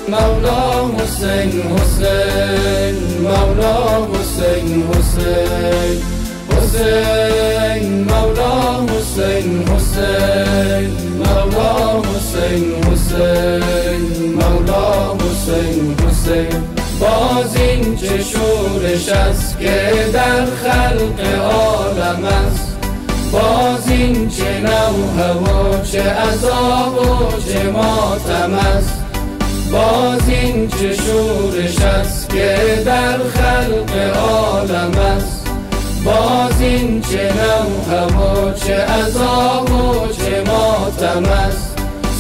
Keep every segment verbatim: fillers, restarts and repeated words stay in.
مولا حسین حسین مولا حسین حسین حسین مولا حسین حسین مولا حسین حسین مولا حسین حسین. باز این چه شورش است که در خلق عالم است، باز این چه نوحه و چه عذاب و چه ماتم است، باز این چه شورش است که در خلق عالم است، باز این چه نوحه و چه عذاب و چه ماتم است.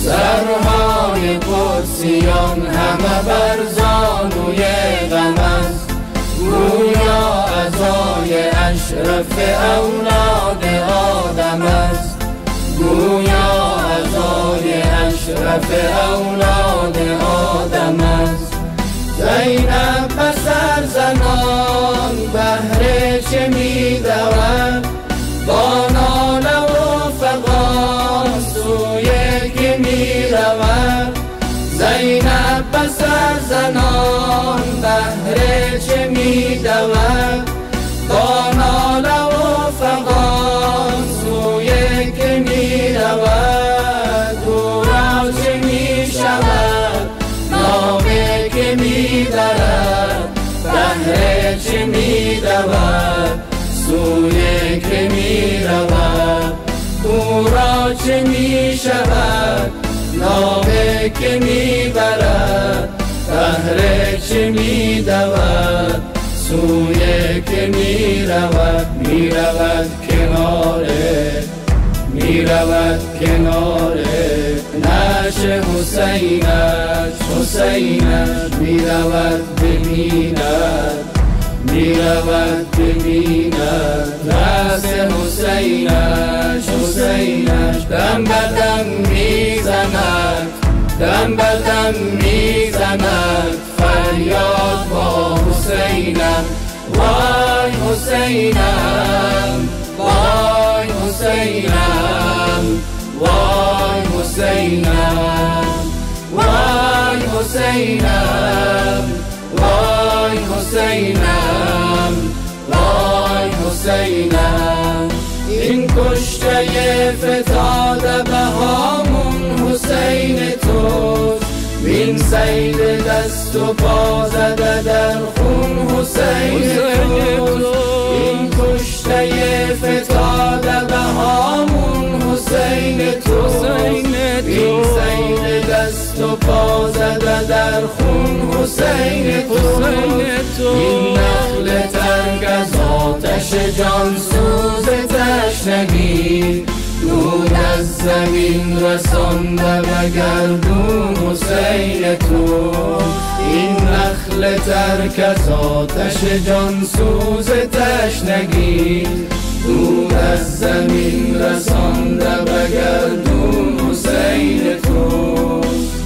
سرهای قدسیان همه بر زانوی غم است، گویا عزای اشرف اولاد آدم است، گویا عزای اشرف اولاد آدم است. زینب بسر زنان بهر چه می دود، با ناله و فغان سوی که می رود. زینب بسر زنان بهر چه می دود، با ناله و فغان سوی که می رود. گورا چه می شود نامه که می برد، بهر چه می دود سوی که می رود. گورا چه می شود نامه که می برد، بهر چه می دود سوی که می رود. می رود کناره می رود کناره نعش حسینش حسینش. می رود ببیند می رود ببیند رأس حسینش حسینش. دم بدم می زند دم بدم می زند فریاد با حسینم. وای حسینم وای حسینم وای حسینم وای حسینم وای حسینم وای حسینم. این کشته فتاده بهامون حسین توست، این سید دست و پا زده در خون حسین توست. این کشته فتاده بهامون حسین توست، این سید دست و پا زده در خون حسین توست. این نخل تنگ از آتش جان سوز تشنگی، نور از زمین رسانده به گردون حسین تو. این نخل ترک از آتش جان سوز تشنگی، نور از زمین رسانده به گردون حسین تو.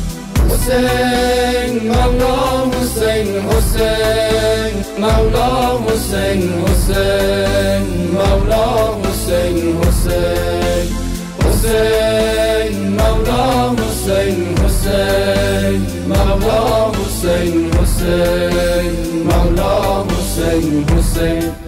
حسین مولا حسین حسین مولا حسین حسین مولا حسین حسین حسین مولا حسین حسین مولا حسین حسین مولا حسین حسین.